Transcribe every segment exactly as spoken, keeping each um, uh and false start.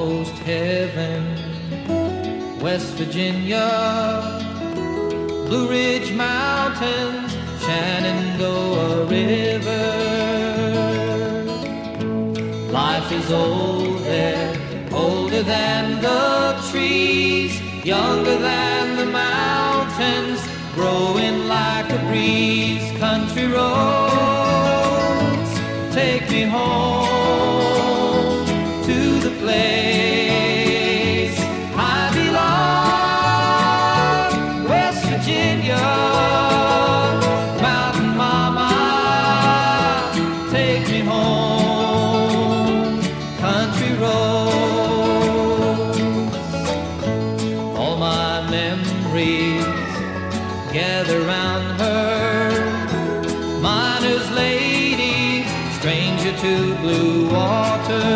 almost heaven. West Virginia, Blue Ridge Mountains, Shenandoah River. Life is old there, older than the trees, younger than the mountains, growing like a breeze. Country roads, take me home to the place I belong. West Virginia, mountain mama, take me home. Country roads, all my memories gather round her. Miner's lady, stranger to blue water.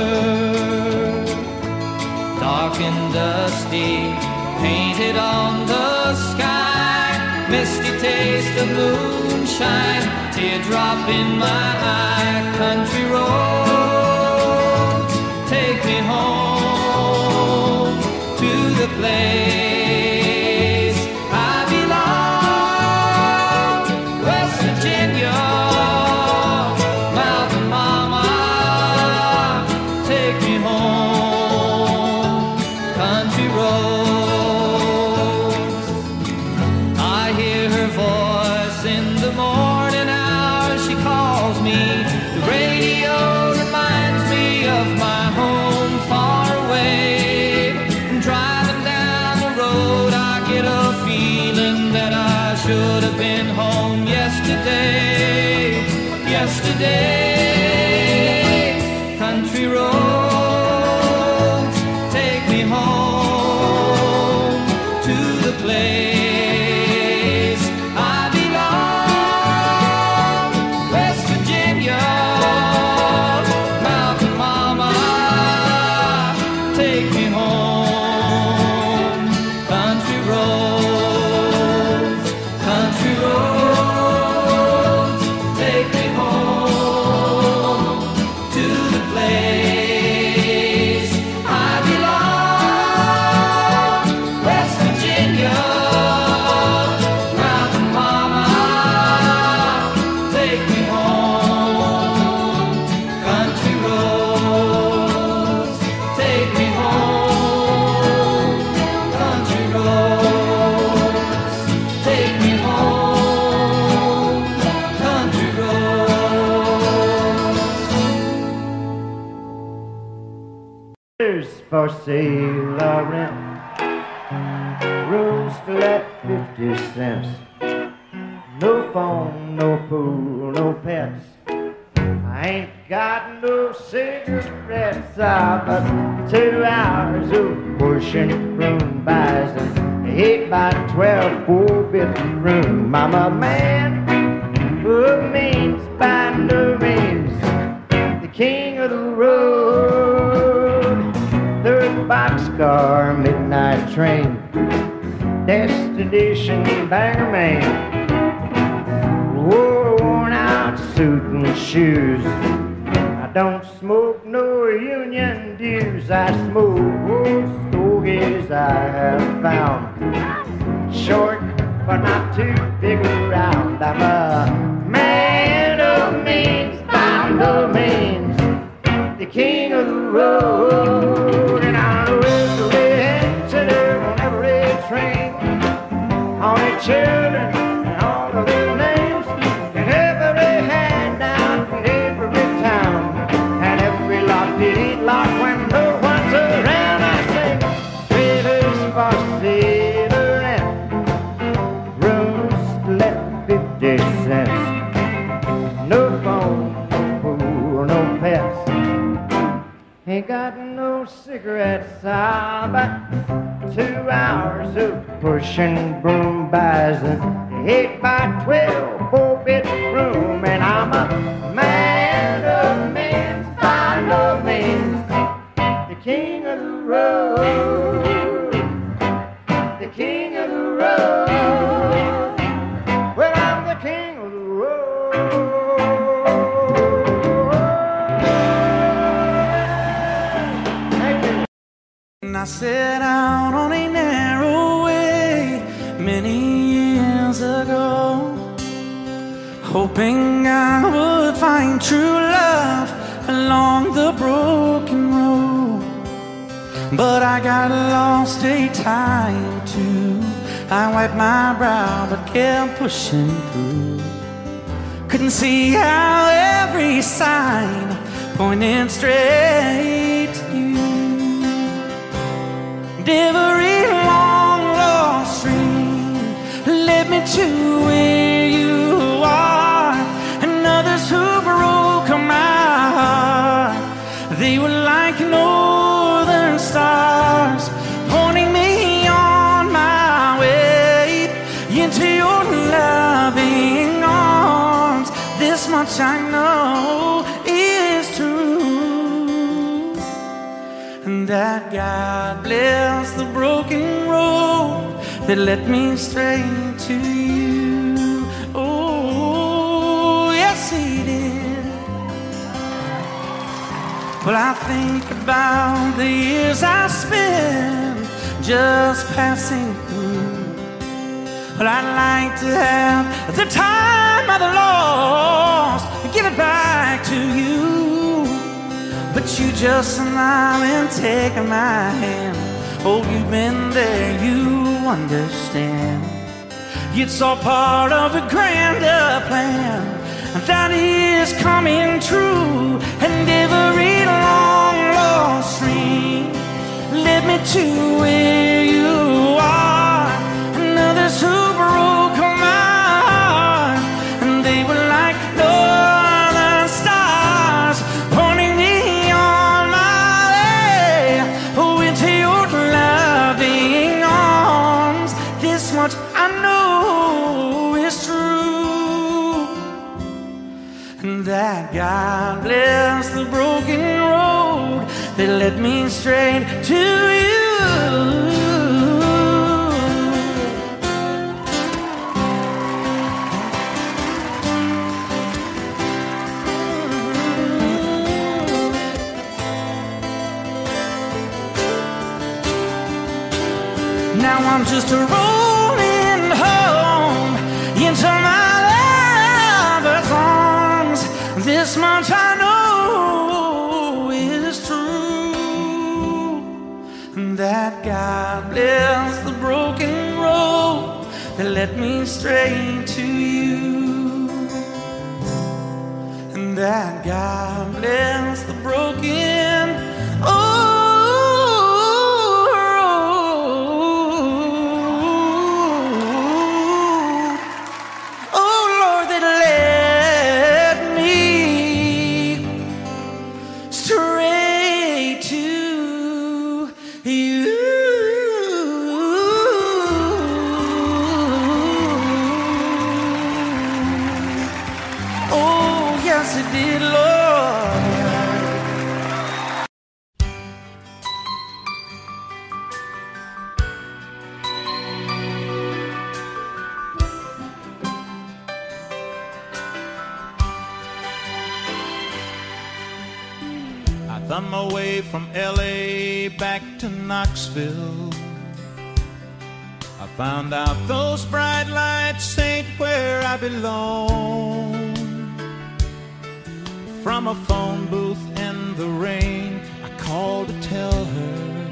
Dark and dusty, painted on the sky. Misty taste of moonshine, teardrop in my eye. Country roads, take me home to the place I belong. West Virginia, mountain mama, take me home. Country roads, I hear her voice in the morning hour. She calls me, the radio reminds me of my home far away. Driving down the road, I get a feeling that I should have been home yesterday, yesterday. Country roads, take me home to the place I belong. West Virginia, mountain mama, take me home. Country roads, country roads, take me home to the place I belong. West Virginia, mountain mama, take me home. Country roads, take me home. Country roads, take me home. Country roads. There's for sale or rent, rooms to let fifty cents. No phone, no pool, no pets. I ain't got no cigarettes. I've got two hours of pushing broom buys an eight by twelve four-bit room. I'm a man who means by no means the king of the road. Third boxcar, midnight train, destination Bangor, Maine. Whoa, worn out suit and shoes. I don't smoke no union dues. I smoke old stogies I have found. Short but not too big around. I'm a man of means by no means the king of the road. And I know every antenna on every train, all the children and all the little names, and every handout in every town, and every lock that ain't locked when no one's around. I say, trailers for sale or rent, rooms to let fifty cents. No phone, no pool, no pets. Ain't got no cigarettes. I've got two hours of pushing broom buys an eight by twelve four-bit room. And I'm a man of means by no means the king of the road, the king of the road. Well, I'm the king of the road. Thank you. set out on a narrow way many years ago, hoping I would find true love along the broken road. But I got lost a time too. I wiped my brow but kept pushing through. Couldn't see how every sign pointed straight to you. Every long lost stream led me to where you are, and others who broke my heart, they were like northern stars, pointing me on my way into your loving arms. This much I know is true, and that God bless the broken road that led me straight to you. Oh, yes, He did. Well, I think about the years I spent just passing through. Well, I'd like to have the time I've lost, give it back to you. But you just smile and take my hand. Oh, you've been there, you understand. It's all part of a grander plan that is coming true. And every long lost stream led me to where you are, and others who broke my heart, and they were like northern stars, pointing me on my way, oh, into your loving arms. This much I know is true, and that God bless the broken road that led me straight to you. Now I'm just rolling home into my lover's arms. This much I know is true, and that God bless the broken road that led me straight to you, and that God bless the broken oh. I'm away from L A back to Knoxville. I found out those bright lights ain't where I belong. From a phone booth in the rain, I called to tell her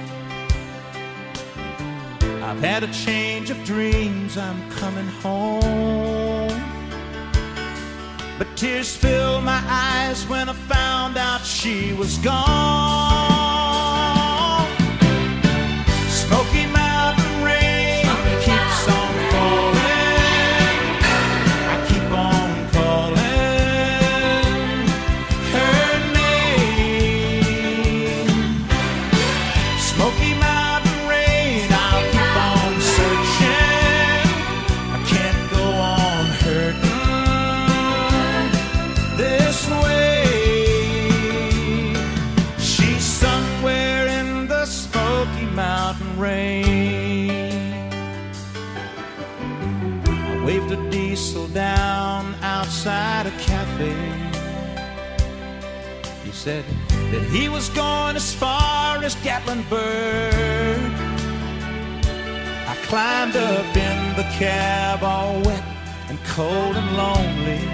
I've had a change of dreams, I'm coming home. But tears filled my eyes when I found out she was gone. Smoky Mountain rain keeps on falling. I keep on calling her name. Smoky Mountain rain, I'll keep on searching. I can't go on hurting this way. She's somewhere in the Smoky Mountain rain. I waved a diesel down outside a cafe. He said, that he was going as far as Gatlinburg. I climbed up in the cab all wet and cold and lonely.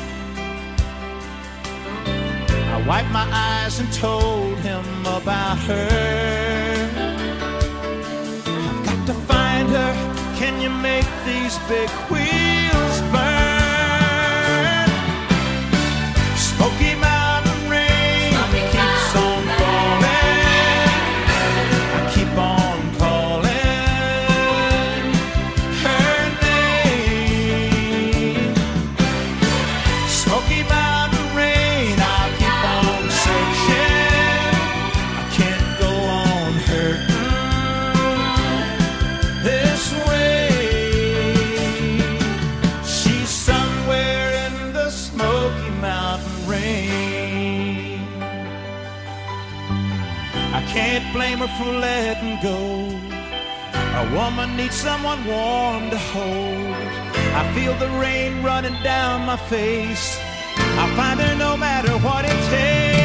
I wiped my eyes and told him about her. I've got to find her. Can you make these big wheels burn? Smoky Mountain rain keeps on falling. I keep on calling her name. Smoky Mountain rain, I'll keep on searching. I can't go on hurting this way. She's somewhere in the Smoky Mountain rain. I can't blame her for letting go. A woman needs someone warm to hold. I feel the rain running down my face. I'll find her no matter what it takes.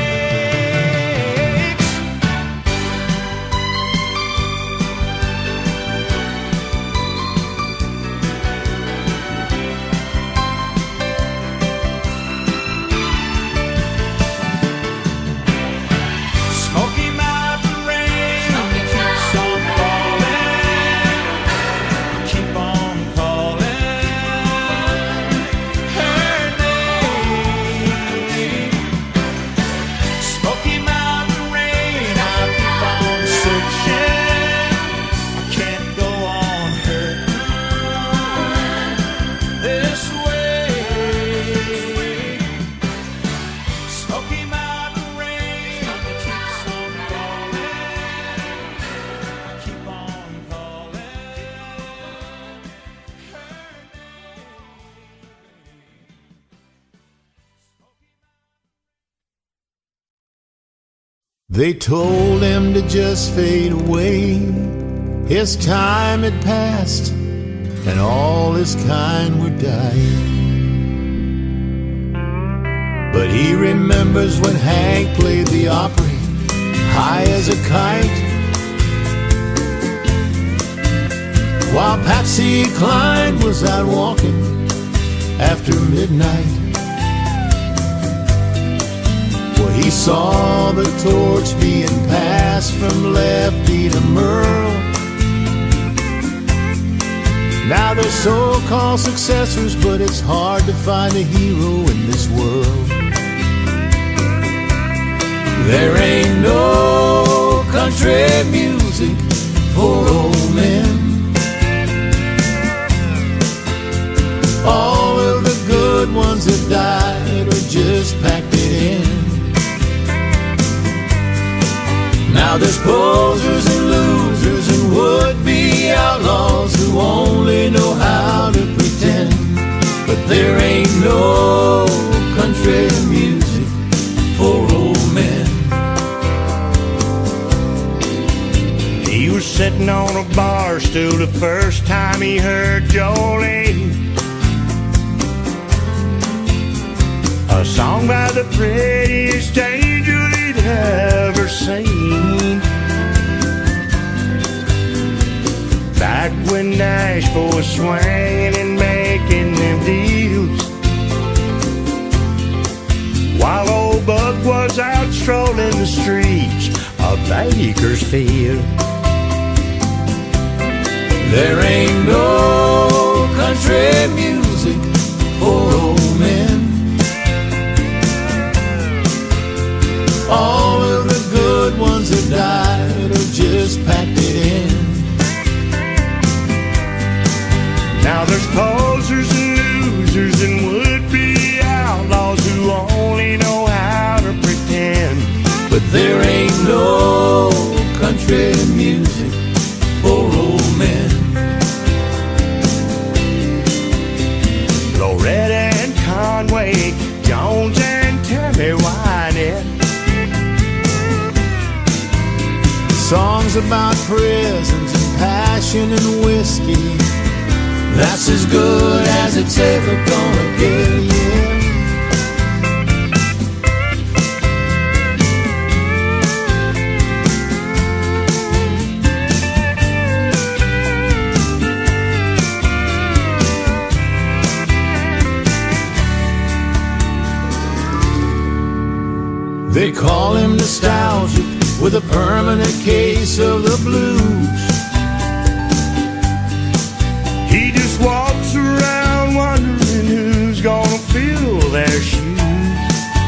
Smoky Mountain rain keeps on falling. Keep on calling her name. Smoky Mountain rain, I'll keep on searching. I can't go on hurting this way. Smoky Mountain rain keeps on falling. I keep on calling her They told him to just fade away. His time had passed, and all his kind were dying. But he remembers when Hank played the Opry, high as a kite, while Patsy Cline was out walking after midnight. Well, he saw the torch being passed from Lefty to Merle. Now they're so-called successors, but it's hard to find a hero in this world. There ain't no country music for old men. All of the good ones that died or just packed it in. Now there's posers and losers and would-be outlaws who only know how to pretend. But there ain't no country music for old men. He was sitting on a bar stool the first time he heard Jolene, a song by the prettiest angel he'd ever seen. Back when Nashville was swinging and making them deals, while old Buck was out strolling the streets of Bakersfield. There ain't no country music for old men. All of the good ones that died or just packed it in. Now there's posers and losers and would-be outlaws who only know how to pretend. But there ain't no country music for old men. Loretta and Conway, Jones and Tammy Wynette, songs about prisons and passion and whiskey, that's as good as it's ever gonna get, yeah. They call him nostalgic with a permanent case of the blues. He just walks around wondering who's gonna fill their shoes.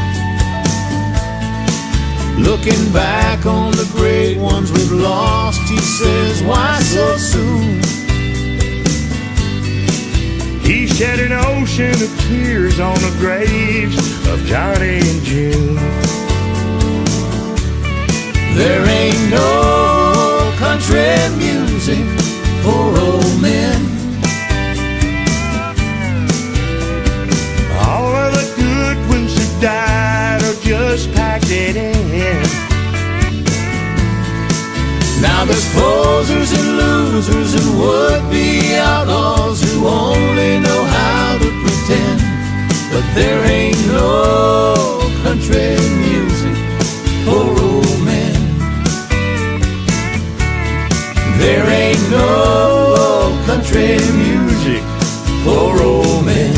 Looking back on the great ones we've lost, he says, why so soon? He shed an ocean of tears on the graves of Johnny and June. There ain't no country music for old men. All of the good ones who died are just packed it in. Now there's posers and losers and would-be outlaws who only know how to pretend. But there ain't no country music for old men. There ain't no country music for old men.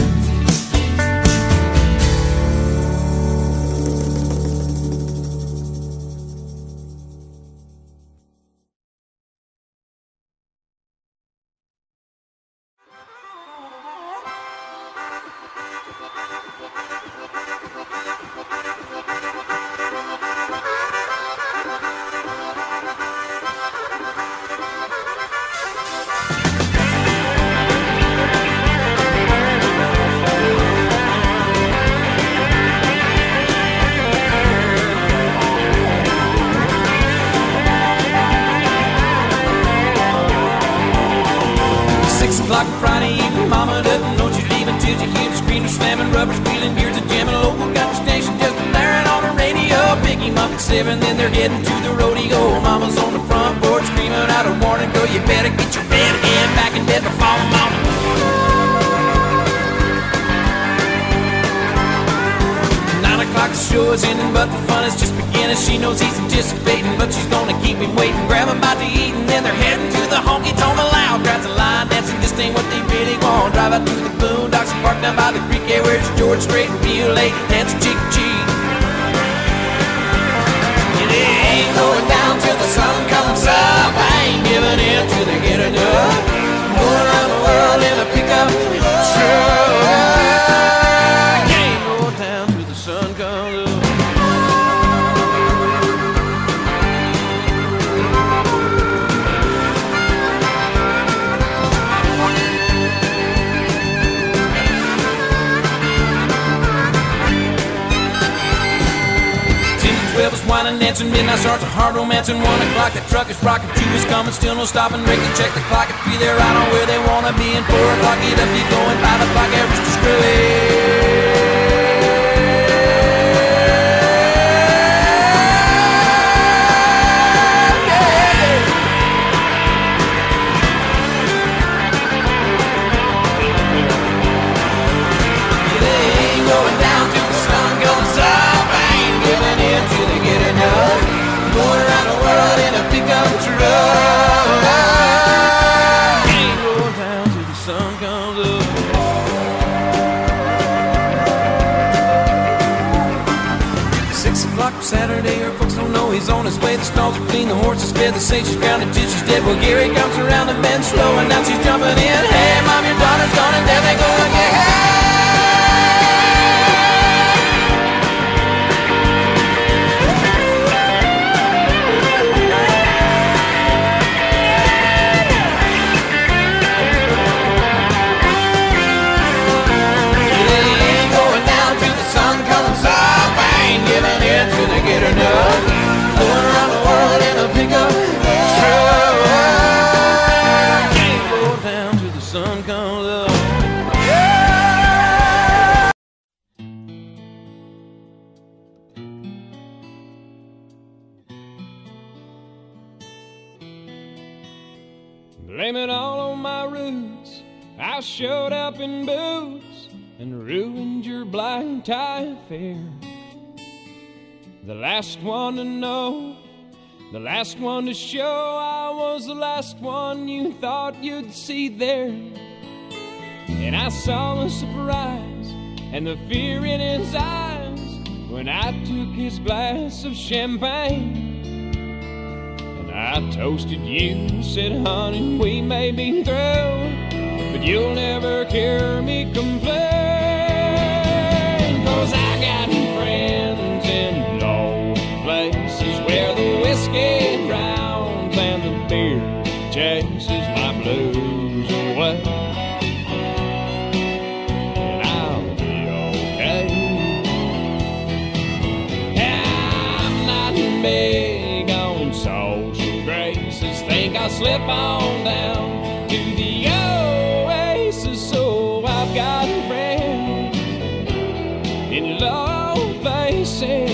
Six o'clock Friday evening, mama doesn't know she's leaving till she hears the screaming, slamming, rubber squealing, beers a jamming. Local got the station just blaring on the radio. Pick him up at seven, then they're heading to the rodeo. Mama's on the front porch screaming out a warning, girl, you better get your bed again, back in bed before the morning. Nine o'clock the show is ending, but the fun is just beginning. She knows he's anticipating, but she's gonna keep him waiting. Grab him by to eat, and then they're heading to the honky tonk loud. Grabs a line dancing, just ain't what they really want. Drive out to the boondocks and park down by the creek, yeah, where's George Strait and real late, dancing cheek to cheek. And it ain't going down till the sun comes up. I ain't giving in till they get enough. Going around the world in a pickup truck. Ain't going down till the sun comes up. twelve is wine and dancing, midnight starts a hard romancing. One o'clock, the truck is rocking, two is coming, still no stopping. Break the check the clock, at three they're right on where they wanna be. And four o'clock, get up, get going, five o'clock, average to screwy. Going around the world in a pickup truck. Ain't going down till the sun comes up. Six o'clock Saturday, her folks don't know he's on his way. The stalls are clean, the horses fed. They say she's grounded till she's dead. Well, Gary comes around the bend slow, and now she's jumping in. Hey, mom, your daughter's gone, and there they go again. Hey! Get enough. Going around the world in a pickup truck. Can't go down till the sun comes up. Blame it all on my roots. I showed up in boots and ruined your black tie affair. The last one to know, the last one to show, I was the last one you thought you'd see there. And I saw the surprise and the fear in his eyes when I took his glass of champagne. I toasted you and said, honey, we may be through, but you'll never hear me complain. 'Cause I got friends in low places where the whiskey drowns and the beer chases my blues away. And I'll be okay. I'm not big on social graces. Think I'll slip on down to the oasis. So I've got friends in low places.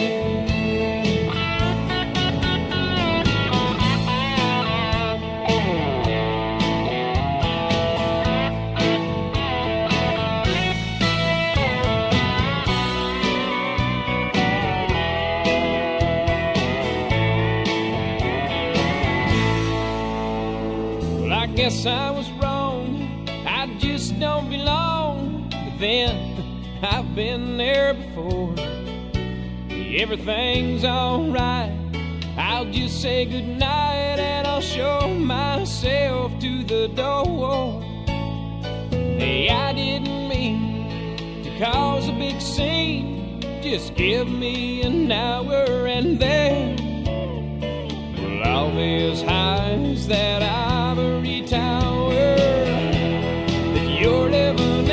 I guess I was wrong, I just don't belong. But then, I've been there before. Everything's alright, I'll just say goodnight and I'll show myself to the door. Hey, I didn't mean to cause a big scene. Just give me an hour and then well, all these highs that ivory tower that you're living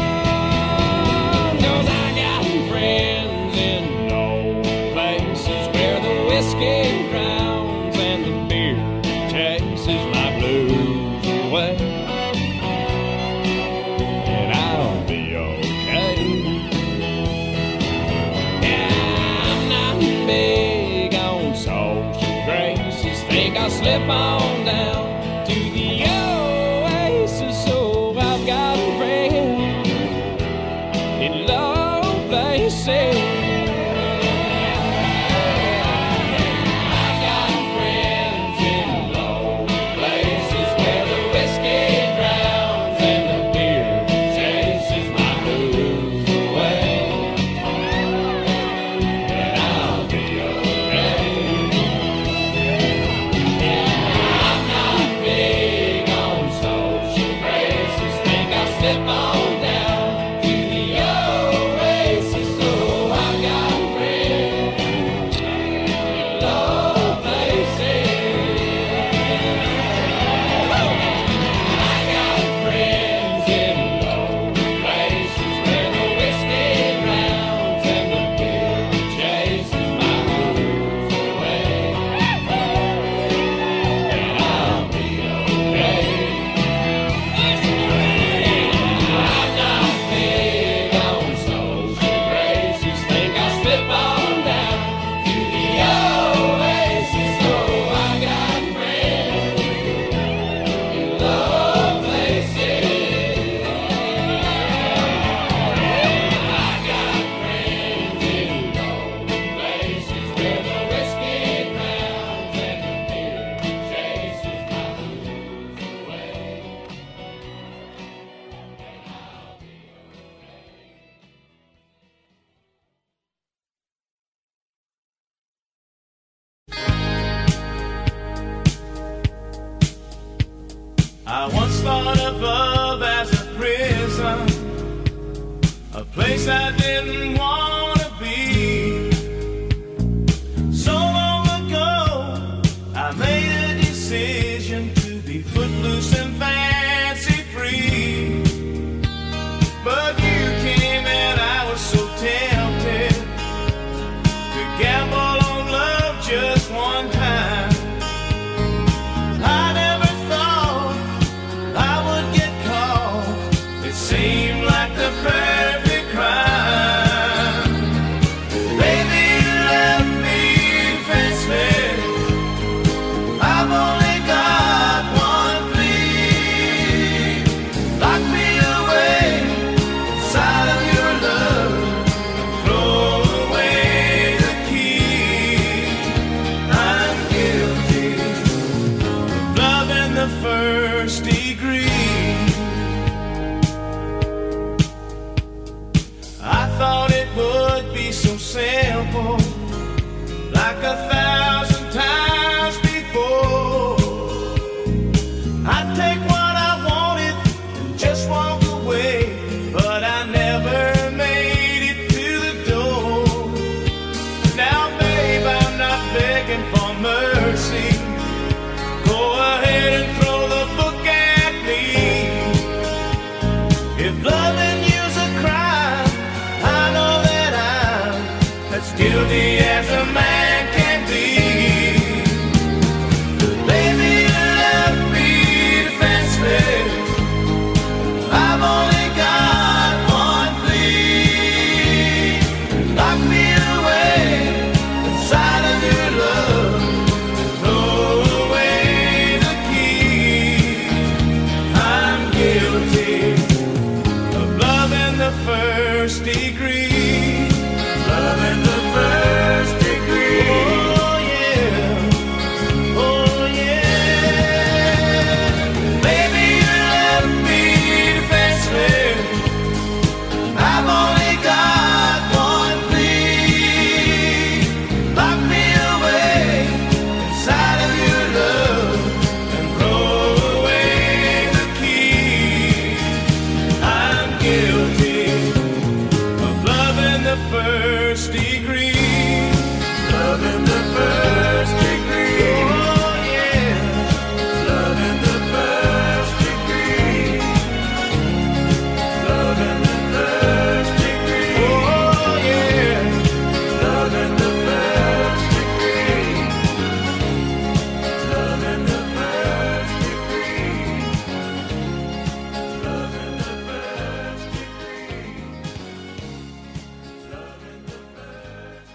on. 'Cause I got friends in low places where the whiskey drowns and the beer chases my blues away. And I'll be okay. Yeah, I'm not big on social graces. Think I'll slip on down to the oasis. So I've got friends in low places. I've got friends in low places where the whiskey drowns and the beer chases my blues away. And I'll be okay. Slip on down to the oasis. So I've got friends in low places. I got friends in low places where the whiskey drowns and the beer chases my blues away. And I'll be okay. I once thought of love as a prison, a place I didn't want to be. So long ago, I made a decision to be footloose and fancy free. But you came and I was so tempted to gamble on love just one time. I never seemed like the perfect crime. simple, like a thousand times before. I'd take what I wanted and just walk away, but I never made it to the door. Now, babe, I'm not begging for mercy. Go ahead and throw the book at me. If loving you's a crime, I know that I'm as guilty as a man can be. Baby, you left me defenseless. I've only got one plea. Lock me away inside of your love. Throw away the key. I'm guilty of loving the first degree. Loving the first degree. Oh yeah, oh yeah. Baby, you left me defenseless. I've only got one plea. Lock me away inside of your love and throw away the key. I'm guilty of loving the first degree. Loving the first degree. Oh yeah. Loving the first degree. Loving the first degree. Oh yeah. Loving the first degree. Loving the first degree. Loving the first degree. Loving the first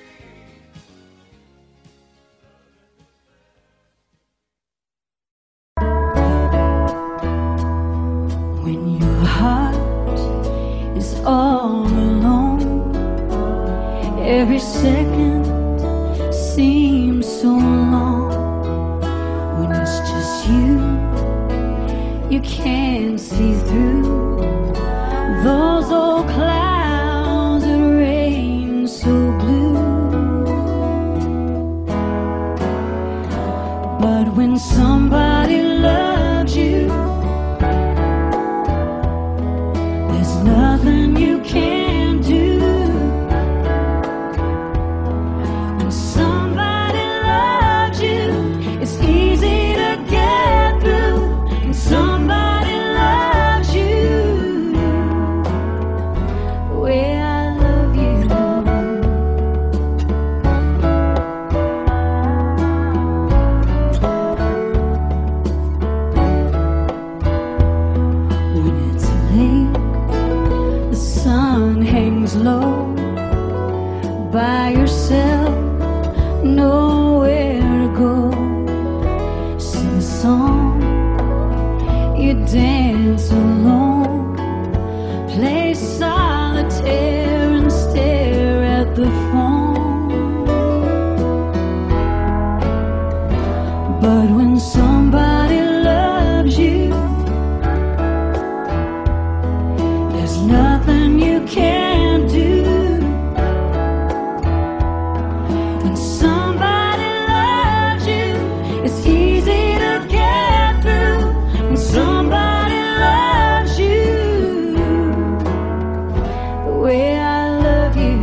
When your heart is all alone, every second seems so long. When it's just you, you can't see through those old clouds that rain so blue. But when somebody loves you, there's nothing you can do. When somebody loves you, it's easy to get through. When somebody loves you the way I love you. When it's late, the sun hangs low, by yourself, nowhere to go. Sing a song, you dance alone, play solitaire and stare at the phone. But when somebody loves you, there's nothing you can't do. When somebody loves you, it's easy to get through. When somebody loves you the way I love you.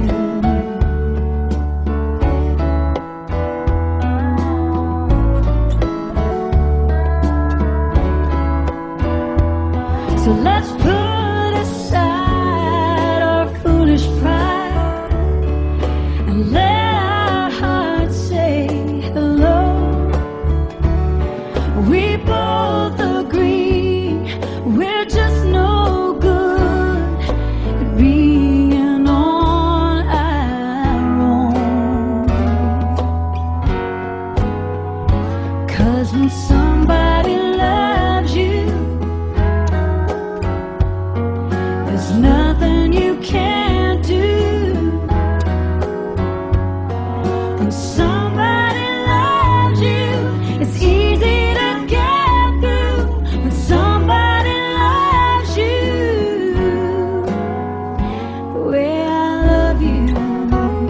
So let's put aside our foolish pride and let our hearts say hello. We both agree we're just no good at being on our own. 'Cause when somebody loves you, there's nothing you can't do. When somebody loves you, it's easy to get through. When somebody loves you the way I love you.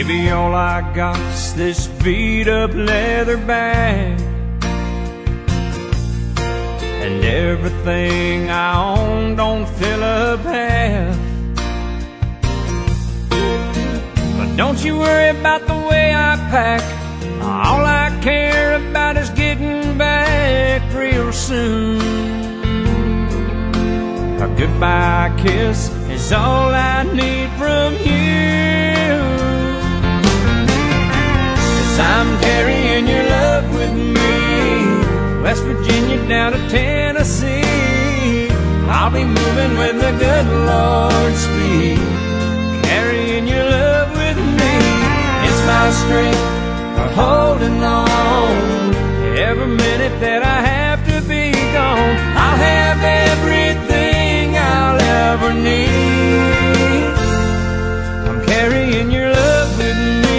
Baby, all I got's this beat-up leather bag, and everything I own don't fill up half. But don't you worry about the way I pack. All I care about is getting back real soon. A goodbye kiss is all I need from you. 'Cause I'm carrying your love with me, West Virginia down to Tennessee. I'll be moving with the good Lord's speed, carrying your love with me. It's my strength for holding on. Every minute that I have to be gone, I'll have everything I'll ever need. I'm carrying your love with me.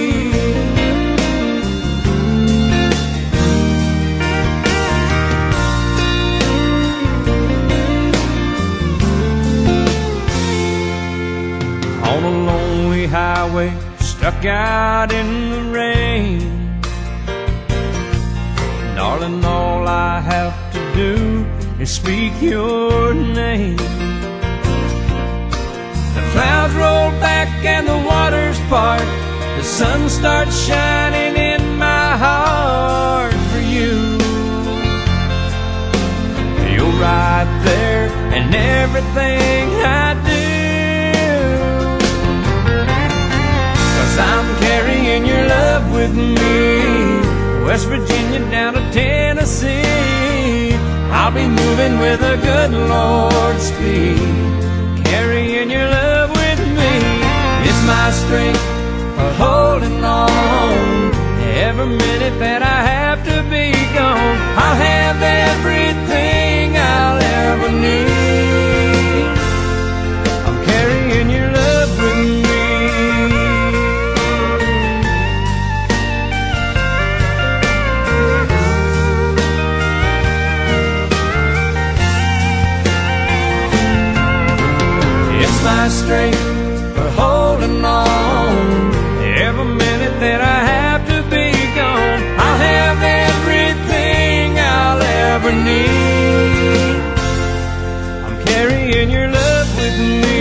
On a lonely highway, stuck out in the rain, darling, all I have to do is speak your name. The clouds roll back and the waters part, the sun starts shining in my heart for you. You're right there in everything I do, 'cause I'm carrying your love with me, West Virginia down to Tennessee. I'll be moving with a good Lord's speed, carrying your love with me. It's my strength for holding on. Every minute that I have to be gone, I'll have everything I'll ever need. I'm carrying your love with me. My strength for holding on. Every minute that I have to be gone, I'll have everything I'll ever need. I'm carrying your love with me.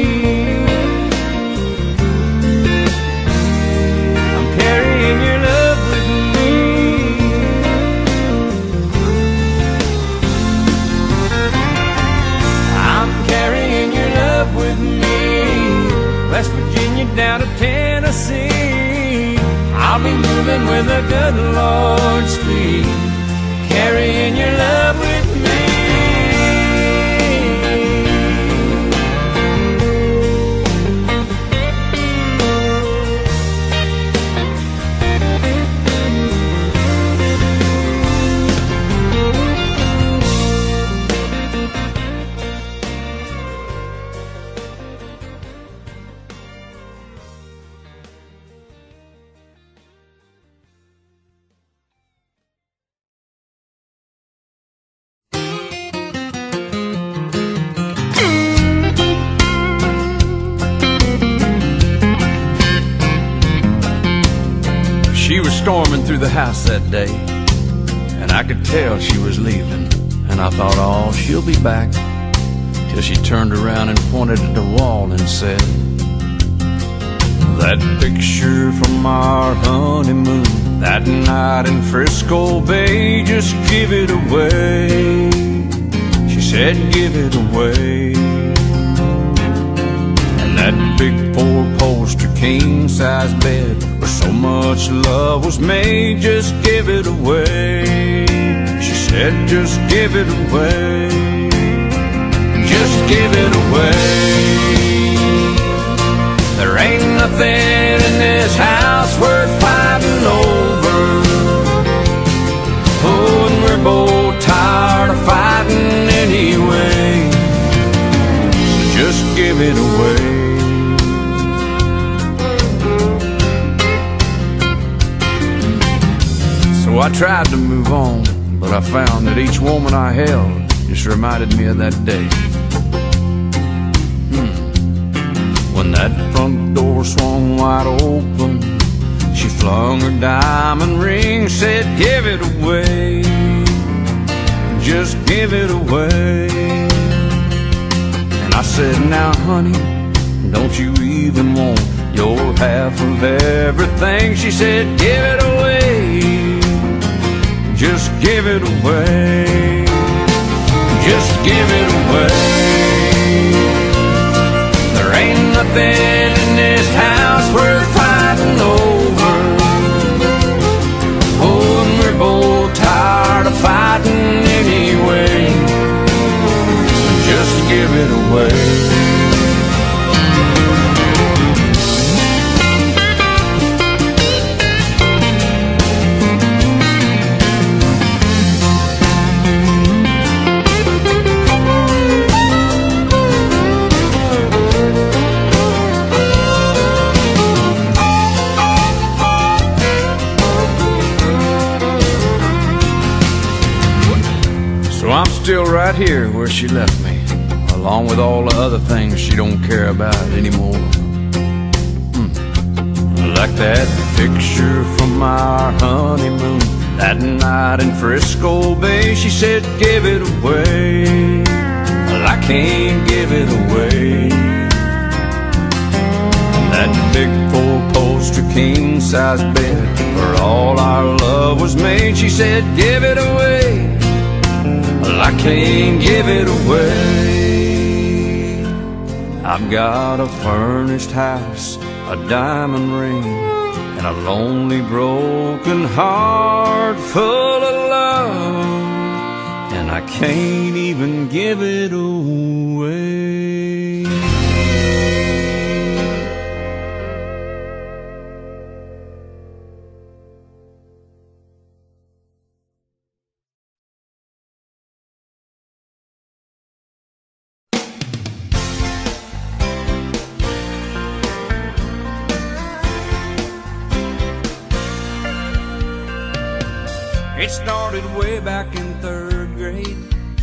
I'm carrying your love with me. I'm carrying your love with me, West Virginia down to Tennessee. I'll be moving with a good Lord's speed, carrying your love with me. She was storming through the house that day, and I could tell she was leaving. And I thought, oh, she'll be back. Till she turned around and pointed at the wall and said, that picture from our honeymoon, that night in Frisco Bay, just give it away. She said, give it away. And that big four-poster king-size bed where so much love was made, just give it away. She said, just give it away. Just give it away. There ain't nothing in this house worth fighting over. Oh, and we're both tired of fighting anyway. So just give it away. So I tried to move on, but I found that each woman I held just reminded me of that day. Hmm. When that front door swung wide open, she flung her diamond ring, said, give it away, just give it away. And I said, now honey, don't you even want your half of everything? She said, give it away, just give it away, just give it away. There ain't nothing in this house worth fighting over. Oh, and we're both tired of fighting anyway. Just give it away. I'm still right here where she left me, along with all the other things she don't care about anymore. Hmm. Like that picture from our honeymoon, that night in Frisco Bay. She said, give it away. Well, I can't give it away. That big four-poster king-size bed where all our love was made. She said, give it away. Well, I can't give it away. I've got a furnished house, a diamond ring, and a lonely broken heart full of love, and I can't even give it away. It started way back in third grade.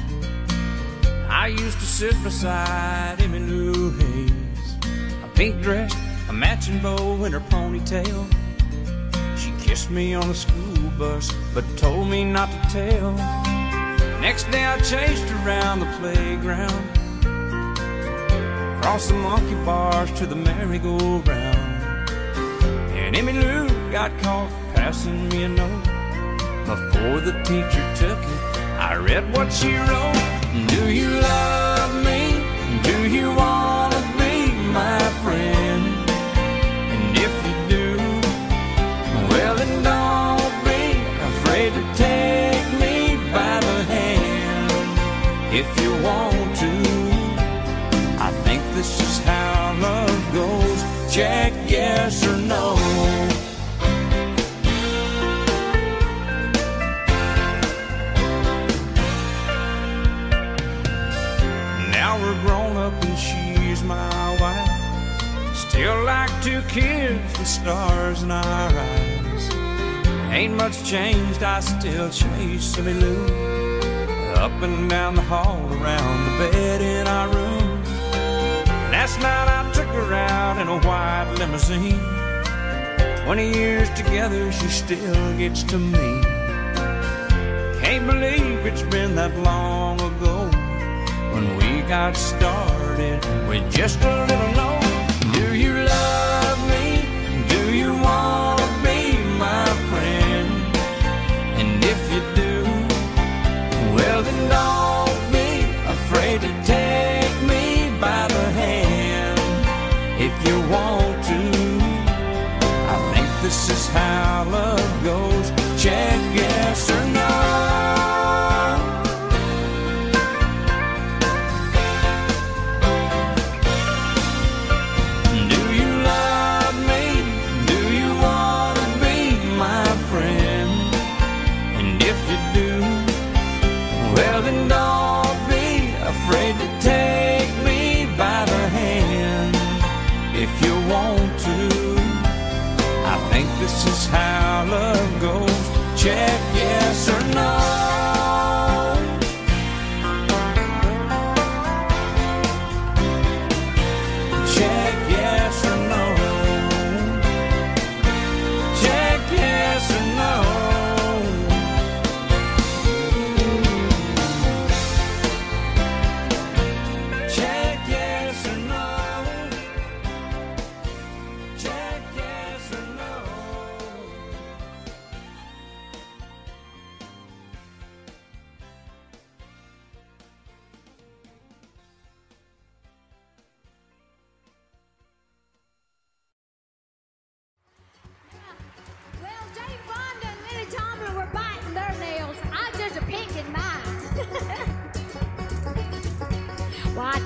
I used to sit beside Emmy Lou Hayes, a pink dress, a matching bow in her ponytail. She kissed me on the school bus, but told me not to tell. Next day I chased her around the playground, across the monkey bars to the merry-go-round. And Emmy Lou got caught passing me a note. Before the teacher took it, I read what she wrote. Do you love me? Do you want to be my friend? And if you do, well then don't be afraid to take me by the hand. If you want to, I think this is how love goes. Check yes or no. We're grown up and she's my wife. Still like two kids with stars in our eyes. Ain't much changed, I still chase Emmy Lou up and down the hall, around the bed in our room. Last night I took her out in a white limousine. Twenty years together, she still gets to me. Can't believe it's been that long ago when we got started with just a little note. Do you love me? Do you want to be my friend? And if you do, well then don't be afraid to take me by the hand. If you want to, I think this is how love goes. Check yes or no. This is how love goes. Check yes or no. Check yes.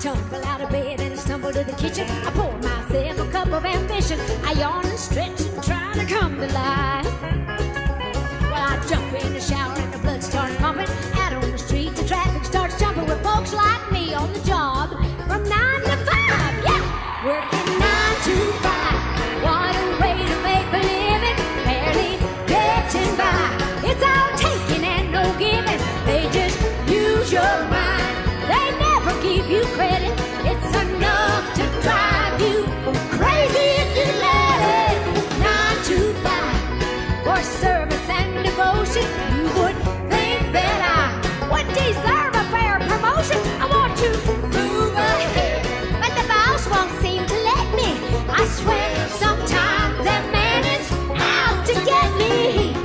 tumble out of bed and I stumble to the kitchen. I pour myself a cup of ambition. I yawn and stretch and try to come to life. Well, I jump in the shower and the blood starts pumping. Out on the street, the traffic starts jumping with folks like me on the job from nine to five. Yeah, working nine to five. What a way to make a living, barely getting by. It's all taking and no giving. They just use your mind. They never give you credit. It's enough to drive you crazy if you let it. Nine to five for service and devotion. You would think that I would deserve a fair promotion. I want to move ahead, but the boss won't seem to let me. I swear sometimes that man is out to get me.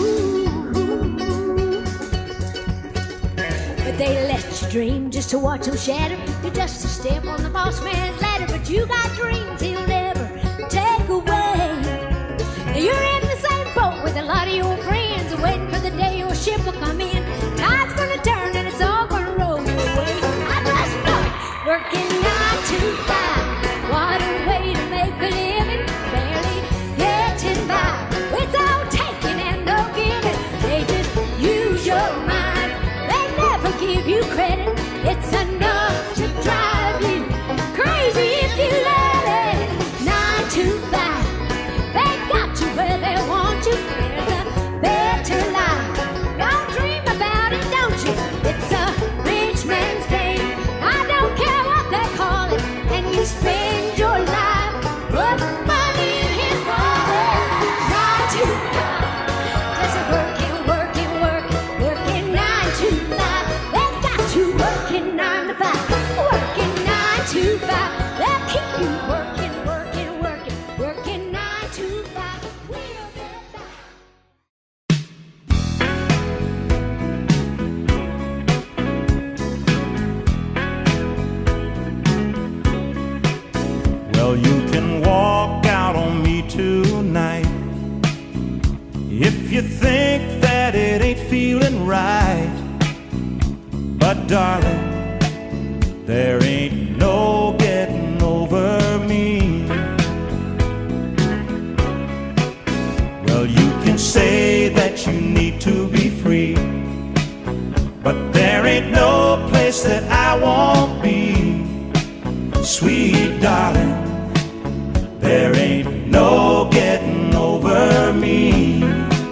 But they let you dream just to watch them shatter. You're just a step on the boss man's ladder, but you got dreams he'll never take away. Now you're in the same boat with a lot of your friends, waiting for the day your ship will come in. Tide's gonna turn and it's all gonna roll your way. I just know it, working nine to five. What a way to make a living, barely getting by. It's all taking and no giving. They just use your mind. They never give you credit. It's enough to drive you crazy if you let it. Nine to five. They got you where they want you. There's a better life. Y'all dream about it, don't you? It's a rich man's game. I don't care what they call it. And you spend your life putting money in his wallet. Nine to five. Just working, working, working, working nine to five. They got you working nine to five. Working nine to five. They'll keep you working, working, working, working nine to five. We'll get by. Well, you can walk out on me tonight if you think that it ain't feeling right. But darling, there ain't no getting over me. Well, you can say that you need to be free, but there ain't no place that I won't be. Sweet darling, there ain't no getting over me.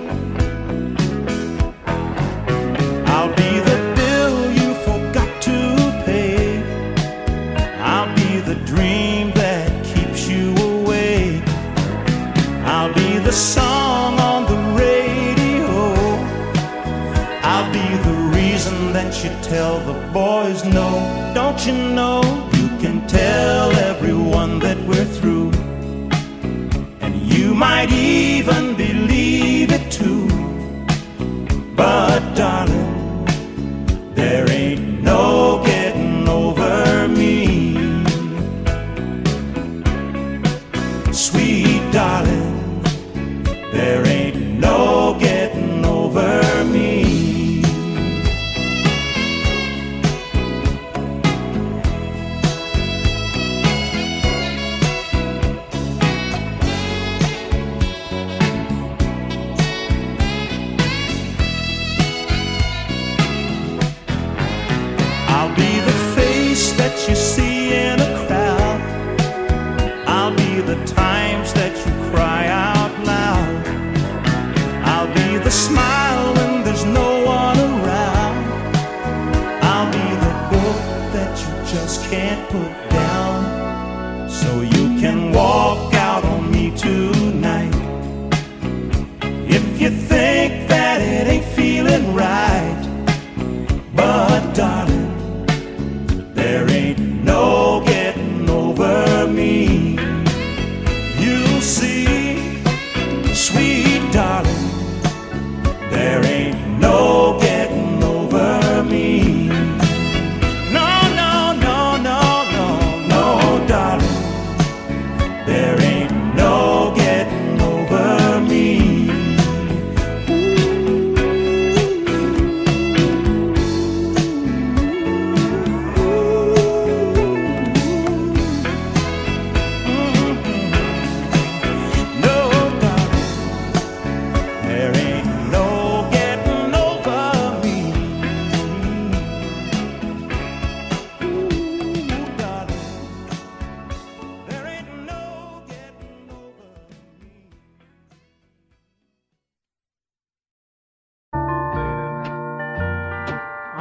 I'll be the bill you forgot to pay. I'll be the dream that keeps you awake. I'll be the song on the radio. I'll be the reason that you tell the boys no. Don't you know you can tell everyone that we're through, and you might even believe it too. But darling, there ain't no getting over me. Sweet darling, there ain't no getting over me. I'll be the face that you see in a crowd. I'll be the times that you cry out loud. I'll be the smile when there's no one around. I'll be the book that you just can't put down. So you can walk out on me tonight if you think that it ain't feeling right. But darling, there ain't no getting over me. You'll see, sweet darling, there ain't no getting over me. No, no, no, no, no, no, darling, there ain't no getting over me. Ooh.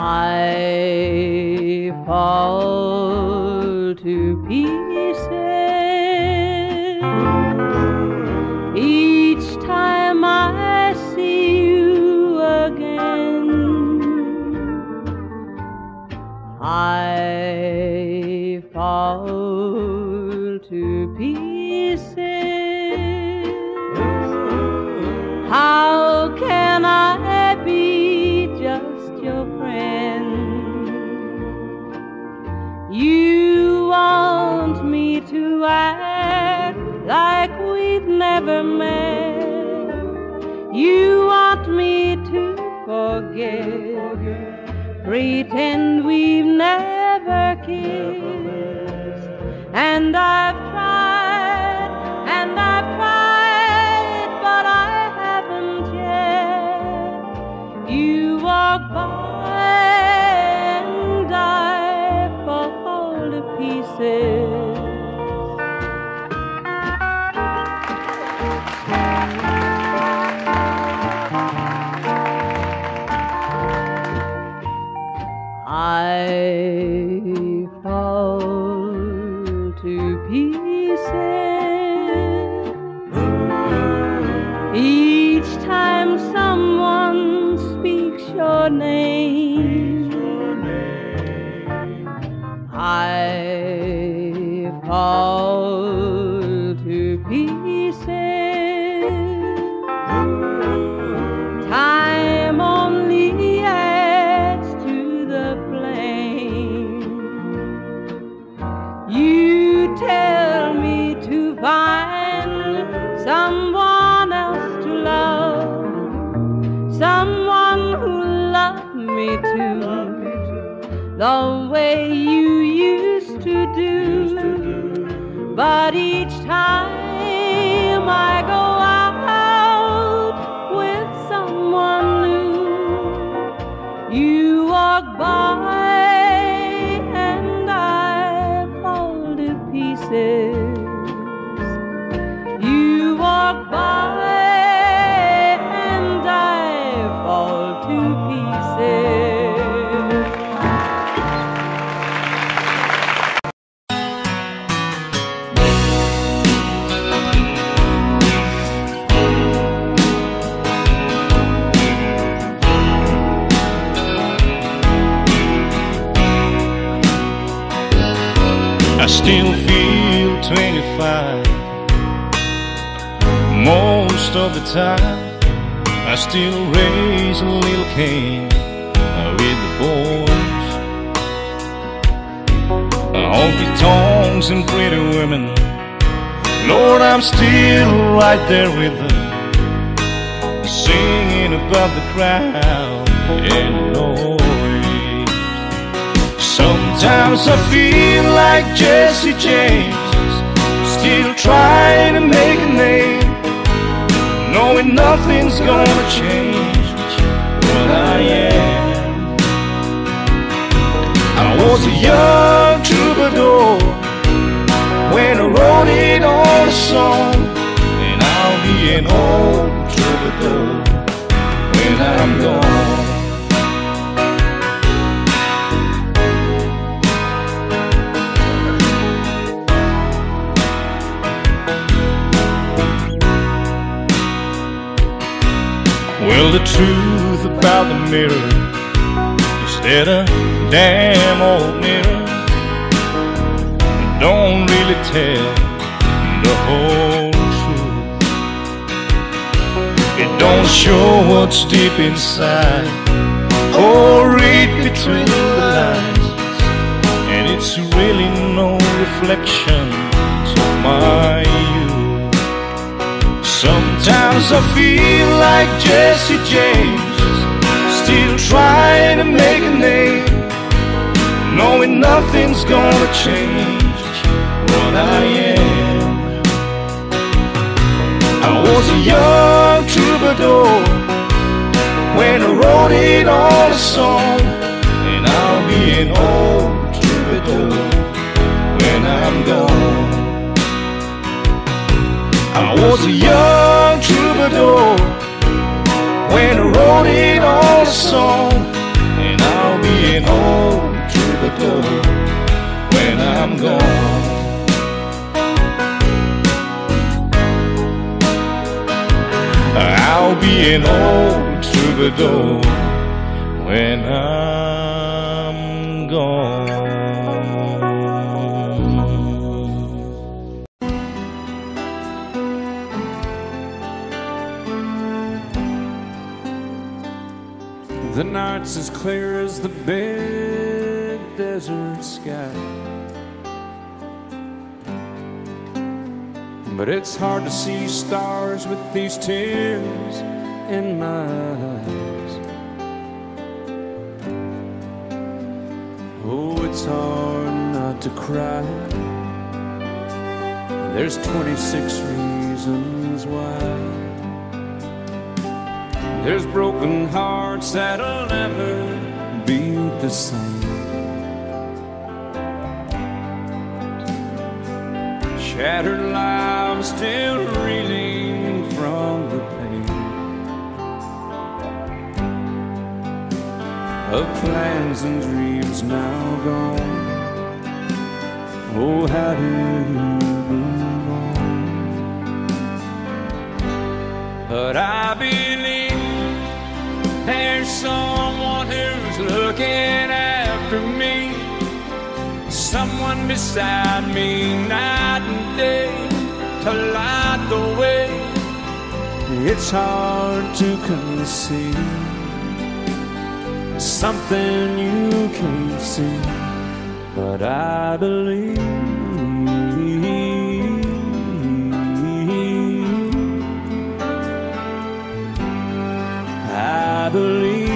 I fall to pieces each time I see you again. I fall to pieces. How can I be just your friend? You want me to act like we've never met. You want me to forget, pretend we've never kissed. And I've tried, and I've tried, but I haven't yet. You walk by and I fall to pieces. I fall to pieces each time someone speaks your name. I fall to pieces. Time only adds to the flame. You tell me to find someone else to love, someone who loved me too, the way you used to do. But each time I go out with someone new, you walk by and I fall to pieces. You walk by and I fall to pieces. I still feel twenty-five most of the time. I still raise a little Cain with the boys. Honky tonks and pretty women, Lord, I'm still right there with them, singing above the crowd and noise. Sometimes I feel like Jesse James, still trying to make a name, knowing nothing's gonna change what I am. I was a young troubadour when I wrote it on a song, and I'll be an old troubadour when I'm gone. Well, the truth about the mirror is that a damn old mirror don't really tell the whole truth. It don't show what's deep inside or read between the lines, and it's really no reflection of my youth. Sometimes I feel like Jesse James, still trying to make a name, knowing nothing's gonna change what I am. I was a young troubadour when I wrote it on a song, and I'll be an old troubadour when I'm gone. I was a young troubadour when I wrote it on a song, and I'll be an old troubadour when I'm gone. I'll be an old troubadour when I'm gone. The night's as clear as the big desert sky, but it's hard to see stars with these tears in my eyes. Oh, it's hard not to cry. There's twenty-six reasons why. There's broken hearts that'll never beat the same. Shattered lives still reeling from the pain of plans and dreams now gone. Oh, how do you move on? But I believe there's someone who's looking after me, someone beside me night and day to light the way. It's hard to conceive something you can't see, but I believe. I believe.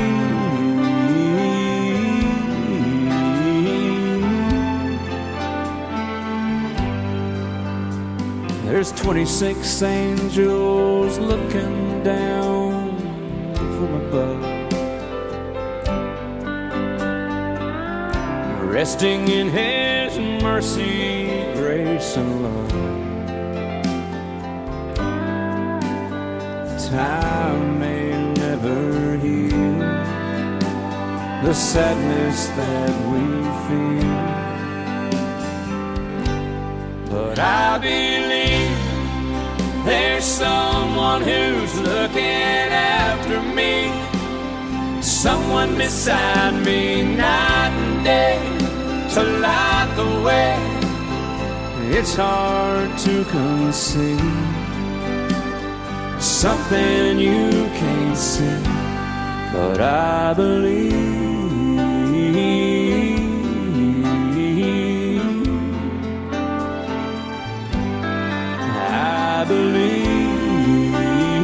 There's twenty-six angels looking down from above, resting in His mercy, grace, and love. Time may never heal the sadness that we feel, but I believe there's someone who's looking after me, someone beside me night and day to light the way. It's hard to conceive something you can't see, but I believe. I believe.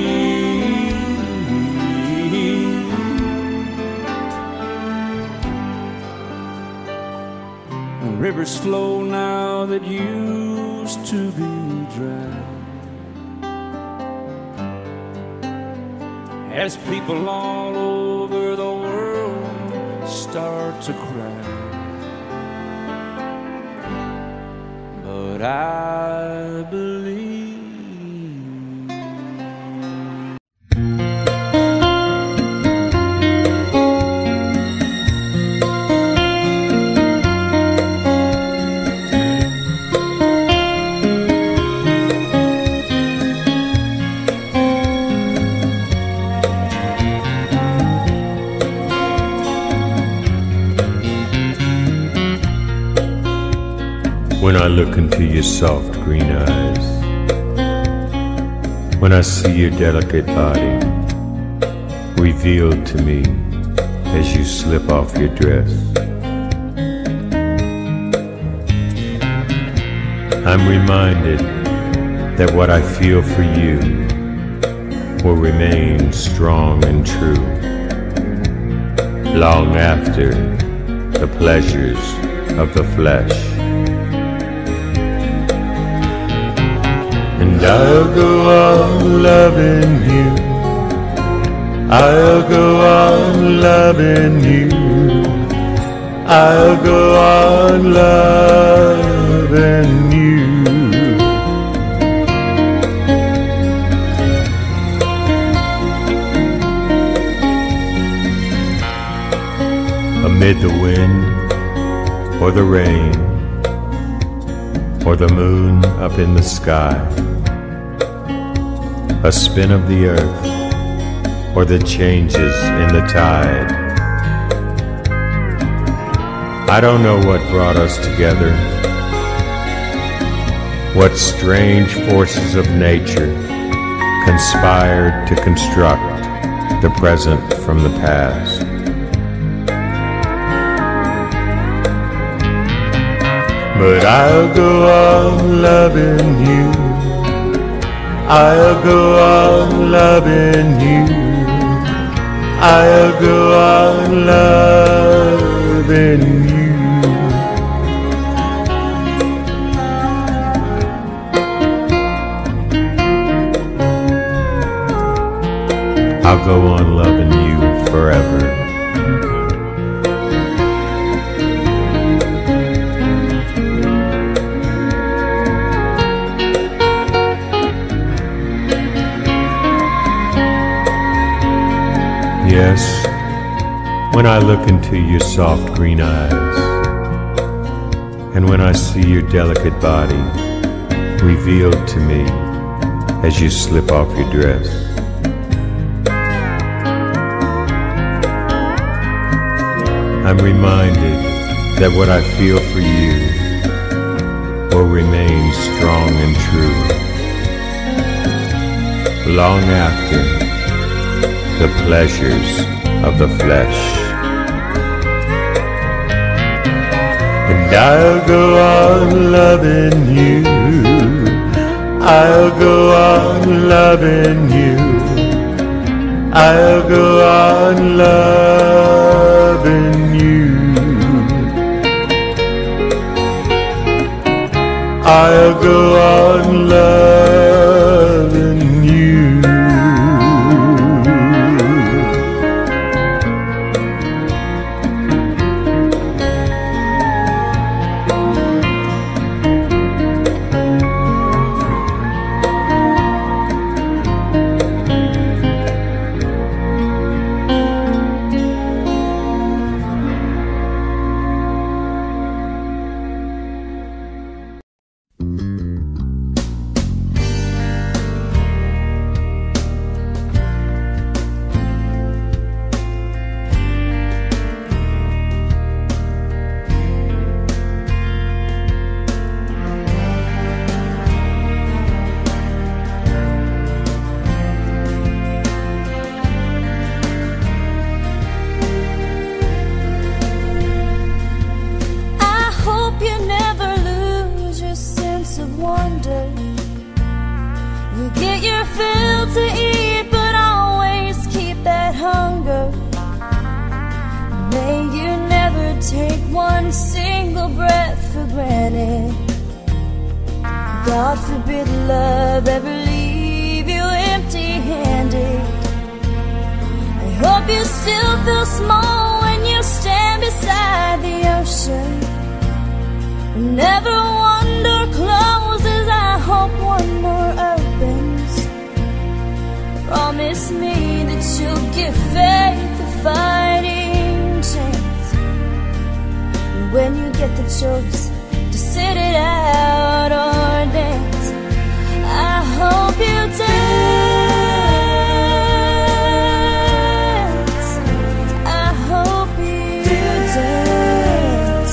Rivers flow now that used to be dry, as people all over the world start to cry. But I believe. When I look into your soft green eyes, when I see your delicate body revealed to me as you slip off your dress, I'm reminded that what I feel for you will remain strong and true long after the pleasures of the flesh. And I'll go on loving you, I'll go on loving you, I'll go on loving you. amid the wind or the rain or the moon up in the sky, a spin of the earth or the changes in the tide. I don't know what brought us together, what strange forces of nature conspired to construct the present from the past. But I'll go on loving you, I'll go on loving you, I'll go on loving you. I'll go on loving you forever. Yes, when I look into your soft green eyes, and when I see your delicate body revealed to me as you slip off your dress, I'm reminded that what I feel for you will remain strong and true long after the pleasures of the flesh. And I'll go on loving you, I'll go on loving you, I'll go on loving you, I'll go on loving you. God forbid love ever leave you empty-handed. I hope you still feel small when you stand beside the ocean. Whenever one door closes, I hope one more opens. Promise me that you'll give faith a fighting chance. And when you get the choice to sit it out or dance, I hope you dance. I hope you dance.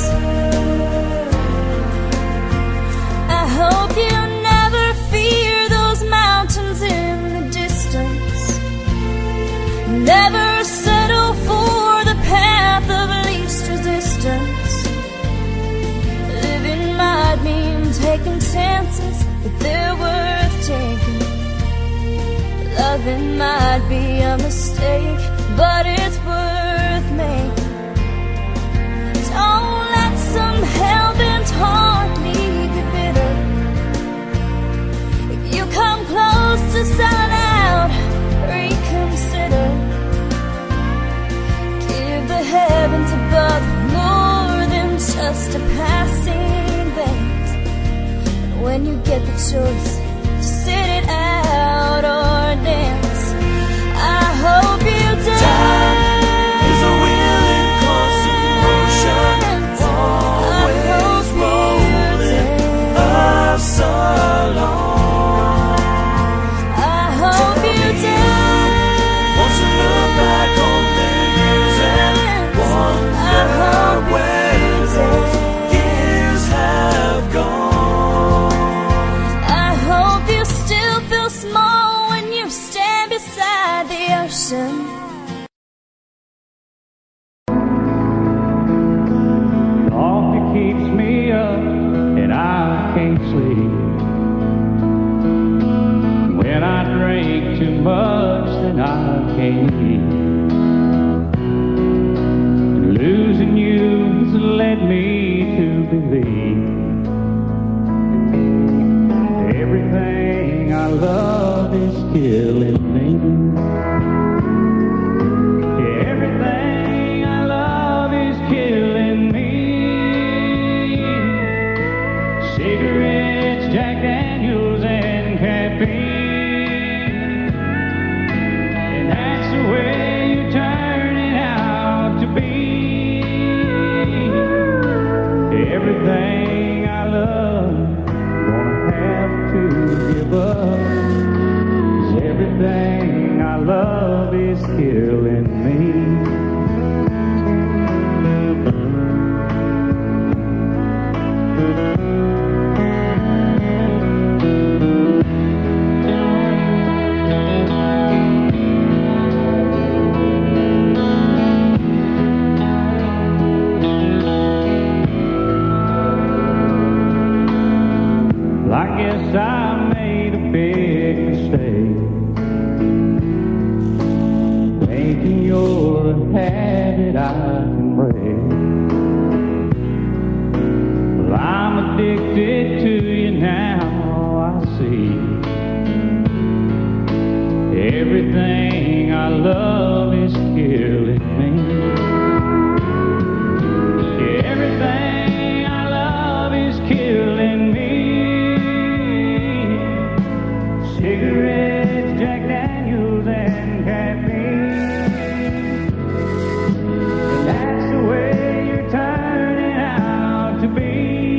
I hope you never fear those mountains in the distance. Never settle for the path of least resistance. Living might mean taking chances, but they're worth taking. Loving might be a mistake, but it's worth making. Don't let some hell-bent heart leave you bitter. If you come close to selling out, reconsider. Give the heavens above more than just a passing glance. And when you get the choice to sit it out or dance, I hope you dance. Time is a willing course of small when you stand beside the ocean. Coffee keeps me up and I can't sleep. When I drink too much, then I can't eat. Losing you has led me to believe everything I love is killing me. Everything I love is killing me. Cigarettes, Jack Daniels, and caffeine. And that's the way you turn it out to be. Everything I love, gonna have to give up. 'Cause everything I love is killing me. I guess I made a big mistake, thinking you're a habit I can break. Well, I'm addicted to you now, I see. Everything I love is killing me. Everything I love is killing me. Cigarettes, Jack Daniels, and caffeine. And that's the way you're turning out to be.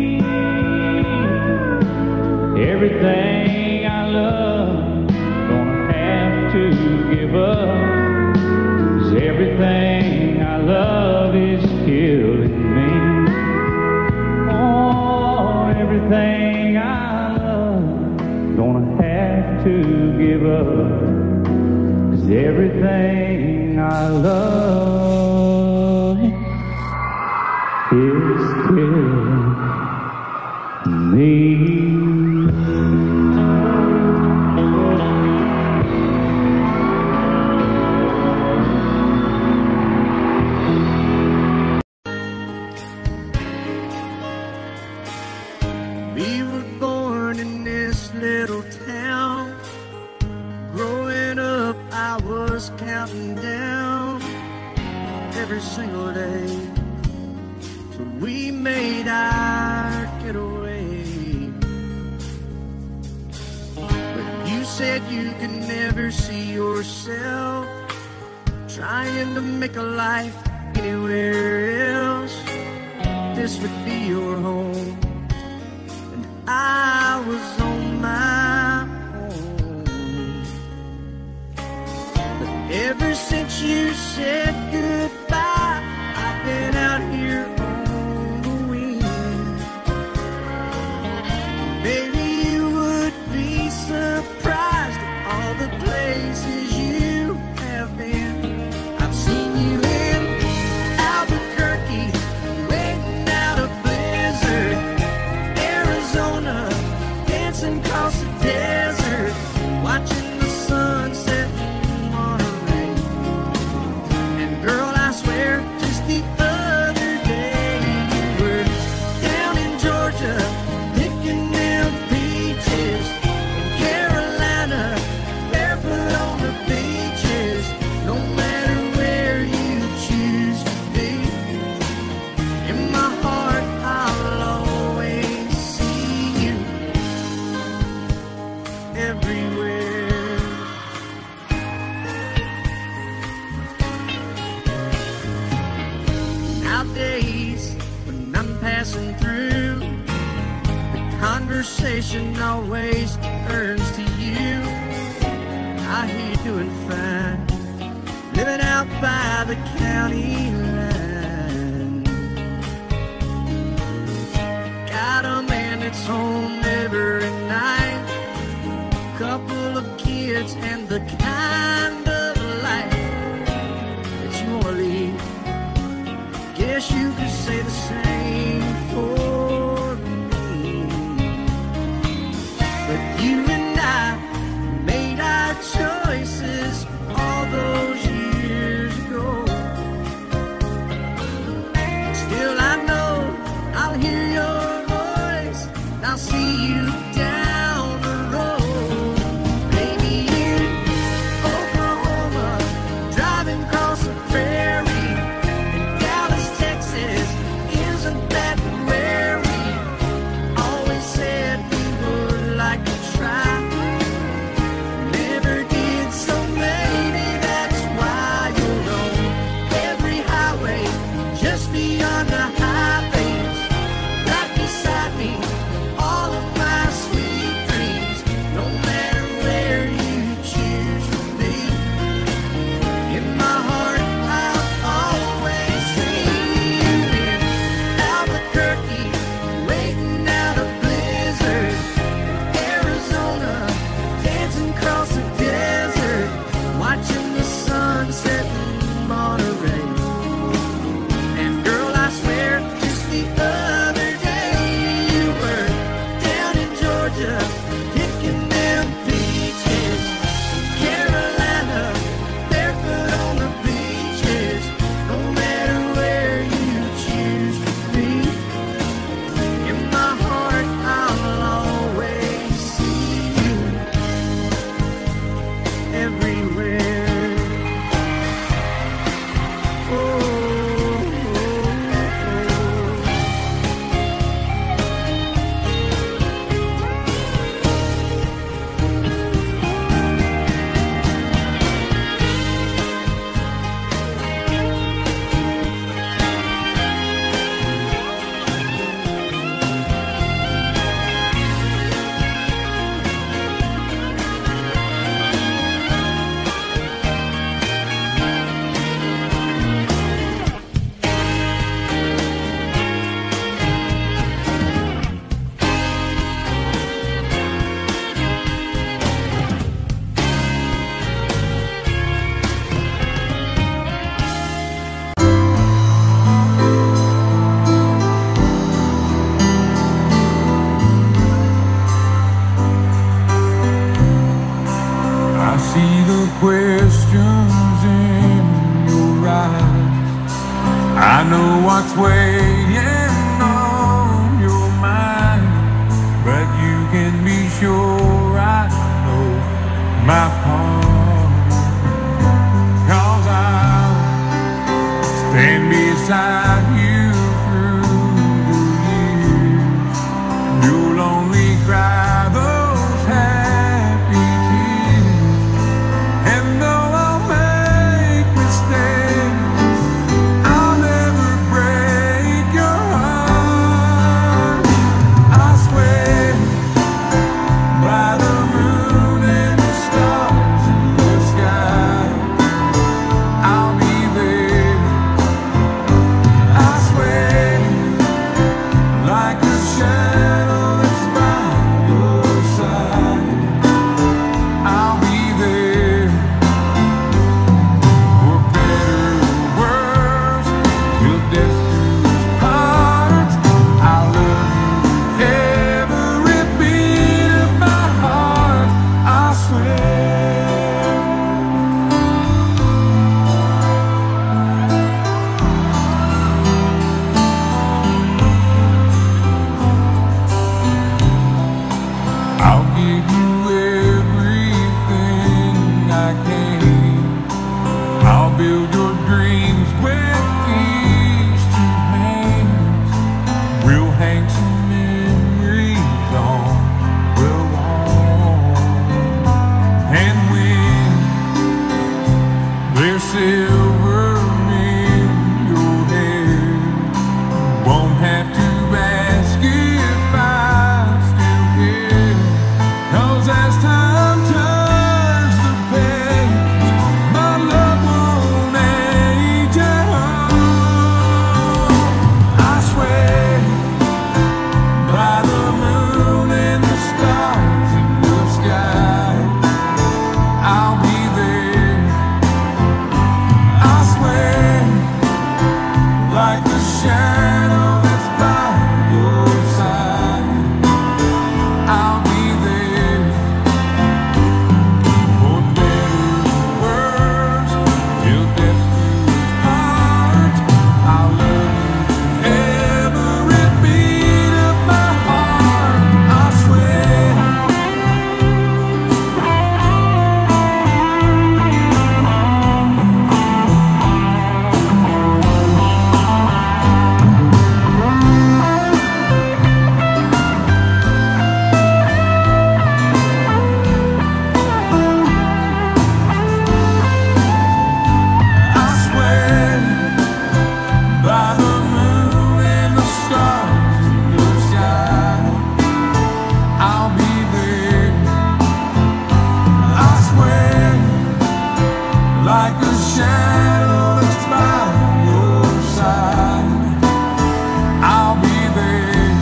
Everything I love, gonna have to give up. 'Cause everything I love is killing me. Oh, everything I love, gonna have to give up. 'Cause everything I love is killing me. We were born in this little town. Growing up, I was counting down every single day till we made our getaway. But you said you could never see yourself trying to make a life anywhere else. This would be your home. I was on my own. But ever since you said goodbye, I've been out here on the wing. Maybe you would be surprised at all the places you have been. I've seen you in Albuquerque, waiting out a blizzard. Arizona, dancing across the desert, watching the sunset in Monterey. And girl, I swear, just the other day, you were down in Georgia, picking them peaches. In Carolina, barefoot on the beaches. No matter where you choose to be, in my heart, I'll always see you everywhere. Nowadays, when I'm passing through, the conversation always turns to you. I hear you doing fine, living out by the county line. Got a man that's home every night, couple of kids and the kind of life that you want to lead. Guess you could say the same for me. But you and I made our choices all those years ago. Still I know I'll hear your voice and I'll see you down the road. Maybe in Oklahoma, driving across the prairie. In Dallas, Texas, isn't that where we always said we would like to try? Never did, so maybe that's why you're on every highway just beyond the highways, right beside me, all of my sweet dreams. No matter where you choose to be, in my heart I'll always see you. In Albuquerque, waiting out a blizzard. In Arizona, dancing across the desert, watching the sunset in Monterey. And girl, I swear, just the other day you were down in Georgia, picking them peaches. Carolina, barefoot on the beaches. No matter where you choose to be, in my heart I'll always see you everywhere. Oh, oh, I see the questions in your eyes. I know what's weighing on your mind, but you can be sure I know my part. 'Cause I'll stand beside you through the years. You'll only cry those happy tears. And though I'll make mistakes, I'll never break your heart. I swear by the moon and the stars in the sky, I'll be there. I swear, like a shadow that's by your side, I'll be there. For better or worse, till death do us part. I'll love you every beat of my heart. I swear. I'll give you everything I can. I'll build your dreams with these two hands. We'll hang some memories on the wall. And when there's silver in your hair, won't have to ask if I still care. 'Cause as time turns the page, my love won't age at all. I swear by the moon and the stars in the sky, shadow that's by your side. I'll be there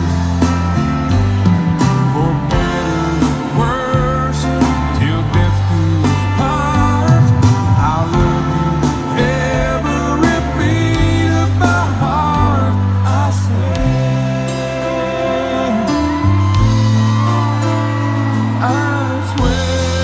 for better or worse till death do us part. I'll love you every beat of my heart, I swear, I swear.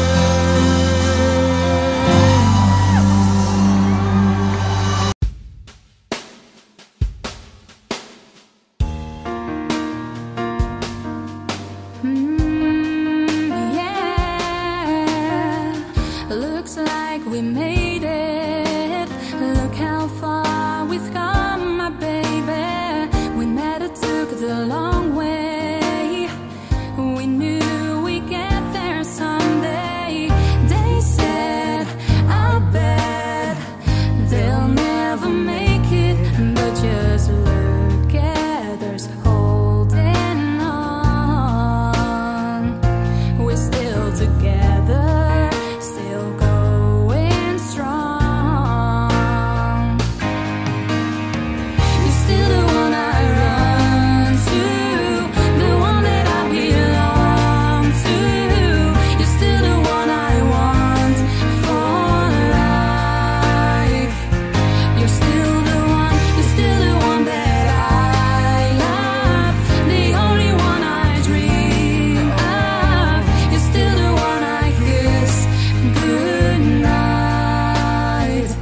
Mm, yeah, looks like we made it. Look how far we've come, my baby. We met, it took the long way. We knew we'd get there someday. They said, I bet they'll never make it, but just look at us holding on. We're still together, still going strong. You're still the one I run to, the one that I belong to. You're still the one I want for life. You're still the one, you're still the one that I love, the only one I dream of. You're still the one I kiss goodnight.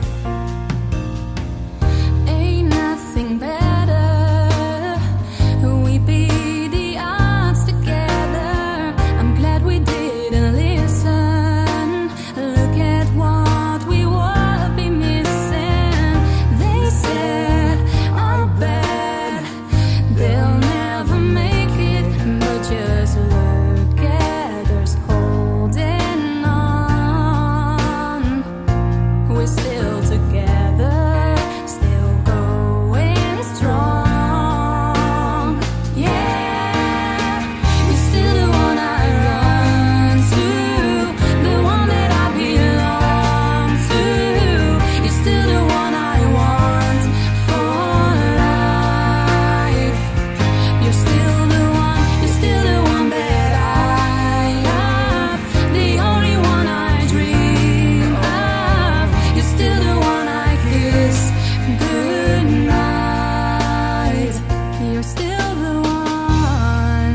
Ain't nothing better. We beat the odds together. I'm glad we didn't listen. Look at what we would be missing. They said, I bet they'll never make it, but just look at us holding on. We're still together, still going strong. Yeah, you're still the one I run to, the one that I belong to. You're still the one I want for life. You're still the one, you're still the one that I love, the only one I dream of. You're still the one I kiss goodnight. You're still the one.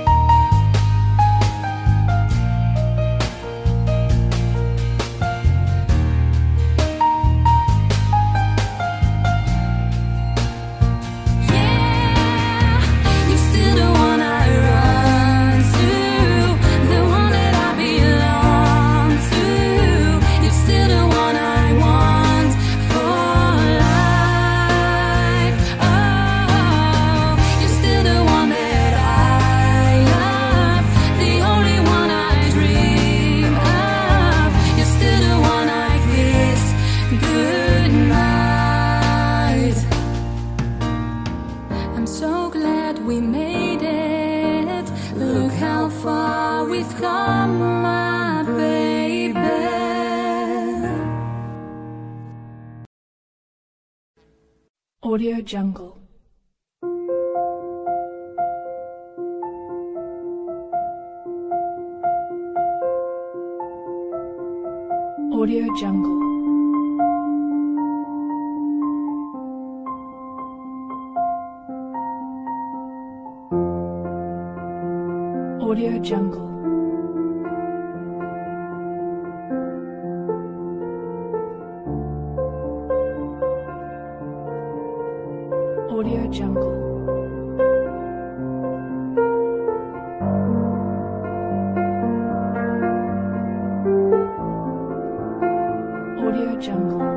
Yeah, you're still the one I run to, the one that I belong to. You're still the one I want for life. Oh, you're still the one that I love, the only one I dream of. You're still the one I kiss goodnight. I'm so glad we made it. Look how far we've come, my baby. Audio Jungle. Audio Jungle. Audio Jungle. Audio Jungle. Audio Jungle.